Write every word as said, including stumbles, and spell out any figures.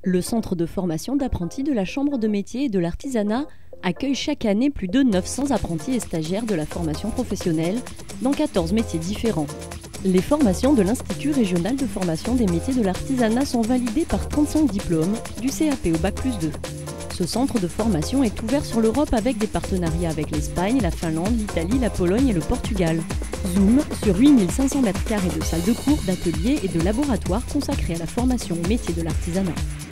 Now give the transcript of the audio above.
Le centre de formation d'apprentis de la Chambre de métier et de l'artisanat accueille chaque année plus de neuf cents apprentis et stagiaires de la formation professionnelle dans quatorze métiers différents. Les formations de l'Institut régional de formation des métiers de l'artisanat sont validées par trente-cinq diplômes du C A P au bac plus deux. Ce centre de formation est ouvert sur l'Europe avec des partenariats avec l'Espagne, la Finlande, l'Italie, la Pologne et le Portugal. Zoom sur huit mille cinq cents mètres carrés de salles de cours, d'ateliers et de laboratoires consacrés à la formation aux métiers de l'artisanat.